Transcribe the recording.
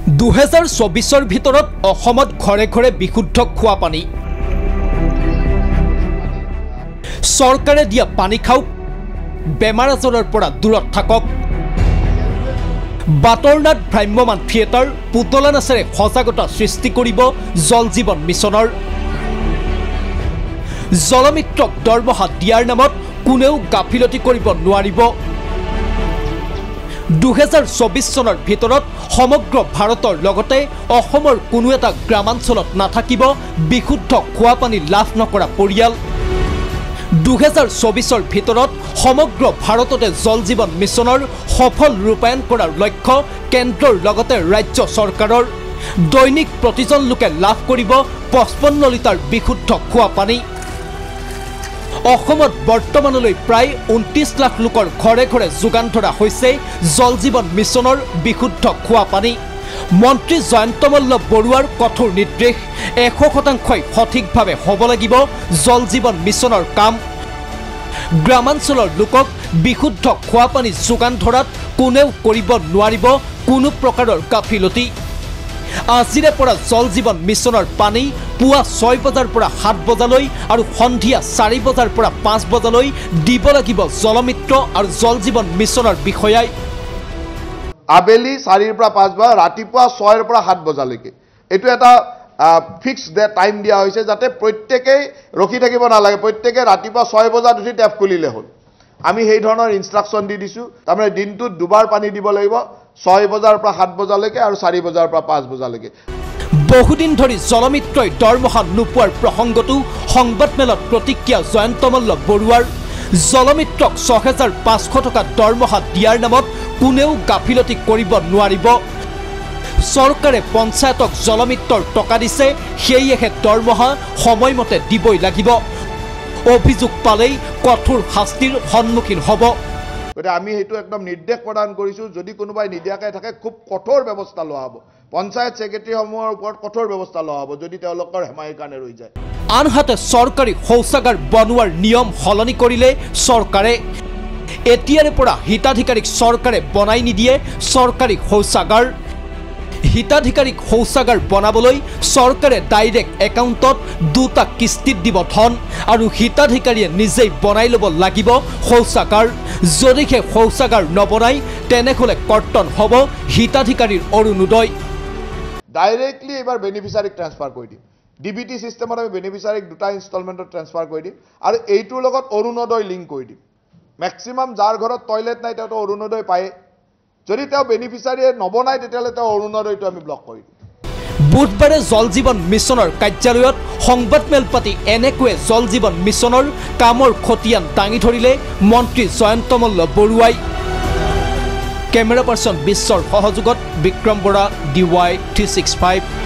2024 ভিতৰত অসমত ঘৰে ঘৰে বিশুদ্ধ খোৱা পানী চৰকাৰে দিয়া পানী খাওক বেমাৰ আজাৰৰ পৰা দূৰত থাকক বাতৰনাথ ভ্ৰাম্যমান থিয়েটাৰ পুতলা নাচেৰে সজাগতা সৃষ্টি কৰিব জল জীৱন মিছনৰ জলমিত্ৰক দৰমহা দিয়াৰ নামত কোনেও গাফিলতি কৰিব নোৱাৰিব 2024 চনৰ ভিতৰত সমগ্ৰ ভাৰতৰ লগতে অসমৰ কোনো এটা গ্ৰামাঞ্চলত নাথাকিব বিশুদ্ধ খোৱা পানী লাভ নকৰা পৰিয়াল 2024 ভিতৰত সমগ্ৰ ভাৰততে জল জীৱন মিছনৰ সফল ৰূপায়ণ কৰাৰ লক্ষ্য কেন্দ্ৰৰ লগতে ৰাজ্য চৰকাৰৰ দৈনিক প্ৰতিজন লোকে লাভ কৰিব 55 লিটাৰ বিশুদ্ধ খোৱা পানী অসমত বৰ্তমানলৈ প্ৰায় 29 লাখ লোকৰ ঘৰে ঘৰে যোগান ধৰা হৈছে জল জীৱন মিছনৰ বিশুদ্ধ খোৱা পানী মন্ত্ৰী জয়ন্ত মল্ল বৰুৱাৰ কঠোৰ নিৰ্দেশ 100% সঠিকভাৱে হ'ব লাগিব জল জীৱন মিছনৰ কাম গ্ৰামাঞ্চলৰ লোকক বিশুদ্ধ খোৱা পানী যোগান ধৰাত কোনেও কৰিব নোৱাৰিব কোনো প্ৰকাৰৰ গাফিলতি আজিৰে পৰা জল জীৱন মিছনৰ পানী পুৱা 6 বজাৰ পৰা 7 বজালৈ আৰু সন্ধিয়া 4 বজাৰ পৰা 5 বজালৈ দিব লাগিব জলমিত্ৰ আৰু জল জীৱন মিছনৰ বিষয়াই আবেলি 4 পৰা 5 বজা ৰাতিপুৱা 6 পৰা 7 বজালৈকে এটো এটা ফিক্স টাইম দিয়া হৈছে যাতে প্ৰত্যেকই ৰখি থাকিব নালাগে প্ৰত্যেকই ৰাতিপুৱা 6 বজাত উঠি টেপ খুলিলে হ'ল আমি সেই ধৰণৰ ইনষ্ট্ৰাকচন দি দিছো তাৰমানে দিনটোত দুবাৰ পানী দিব লাগিব 6 বজাৰ পৰা 7 বজালৈকে আৰু 4 বজাৰ পৰা 5 বজালৈকে বহুদিন ধৰি জলমিত্ৰই দৰমহা নোপোৱাৰ প্ৰসংগটো সংবাদমেলত প্ৰতিক্ৰিয়া জয়ন্ত মল্ল বৰুৱাৰ জলমিত্ৰক 6500 টকা দৰমহা দিয়াৰ নামত কোনেও গাফিলতি কৰিব নোৱাৰিব চৰকাৰে পঞ্চায়তক জলমিত্ৰৰ টকা দিছে সেয়েহে দৰমহা সময়মতে দিবই লাগিব অভিযোগ পালেই কঠোৰ শাস্তিৰ সন্মুখীন হ'ব গতে আমি হেতু একদম নিৰ্দেশ প্ৰদান কৰিছো যদি কোনোবাই নিদিয়াকৈ থাকে খুব কঠোৰ ব্যৱস্থা লোৱা হ'ব পঞ্চায়ত সেক্ৰেটাৰী সমূহৰ ওপৰত কঠোৰ ব্যৱস্থা লোৱা হ'ব যদি তেওঁলোকৰ হেমাইৰ কাৰণে ৰৈ যায় আনহাতে চৰকাৰী শৌচাগাৰ বনোৱাৰ নিয়ম সলনি কৰিলে চৰকাৰে এতিয়াৰে পৰা হিতাধিকাৰীক চৰকাৰে বনাই নিদিয়ে চৰকাৰী শৌচাগাৰ হিতাধিকাৰীক শৌচাগাৰ বনাবলৈ চৰকাৰে ডাইৰেক্ট একাউণ্টত দুটা কিস্তিত দিব ধন আৰু হিতাধিকাৰীয়ে নিজেই বনাই ল'ব লাগিব শৌচাগাৰ যদিহে শৌচাগাৰ নবনাই তেনেহ'লে কৰ্তন হ'ব হিতাধিকাৰীৰ অৰুণোদয় ডাইৰেক্টলি এবাৰ বেনিফিচিয়াৰীক ট্ৰান্সফাৰ কৰি দিম ডিবিটি সিস্টেমত আমি বেনিফিচিয়াৰীক দুটা ইনষ্টলমেণ্টত ট্ৰান্সফাৰ কৰি দিম আৰু এইটোৰ লগত অৰুণোদয় লিংক কৰি দিম ম্যাক্সিমাম যাৰ ঘৰত টয়লেট নাই তেওঁ অৰুণোদয় পায় যদি তেওঁ বেনিফিচিয়াৰীয়ে নবনাই তেতিয়ালে তেওঁ অৰুণোদয়টো আমি ব্লক কৰি দিম বুধবাৰে জল জীৱন মিছনৰ কাৰ্যালয়ত সংবাদমেল পাতি এনেকৈ জল জীৱন মিছনৰ কামৰ খতিয়ান দাঙি ধৰিলে মন্ত্ৰী জয়ন্ত মল্ল বৰুৱাই কেমেৰা পাৰ্চন বিশ্বৰ সহযোগত বিক্ৰম বৰা DY 365